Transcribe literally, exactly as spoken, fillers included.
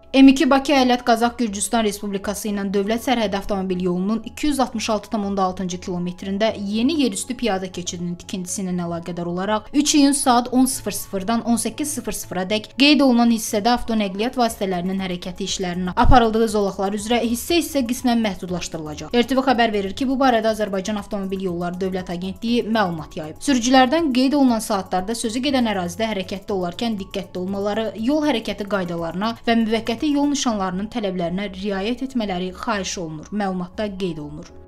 M iki Bakı Əyalət Qazax Gürcüstan Respublikası ilə dövlət sərhədi avtomobil yolunun iki yüz altmış altı tam onda altıncı kilometrində yeni yerüstü piyada keçidinin tikintisi ilə əlaqədar olaraq üç iyun saat on sıfır sıfırdan on səkkiz sıfır sıfıra dək qeyd olunan hissədə avtonəqliyyat vasitələrinin hərəkəti işlərinin aparıldığı zolaqlar üzrə hissə-hissə qismən məhdudlaşdırılacaq. R T V xəbər verir ki, bu barədə Azərbaycan Avtomobil Yolları Dövlət Agentliyi məlumat yayıb. Sürücülərdən qeyd olunan saatlarda sözü gedən ərazidə hərəkətdə olarkən diqqətli olmaları, yol hərəkəti qaydalarına və müvəqqəti yol nişanlarının tələblərinə riayət etmələri xahiş olunur. Məlumatda qeyd olunur.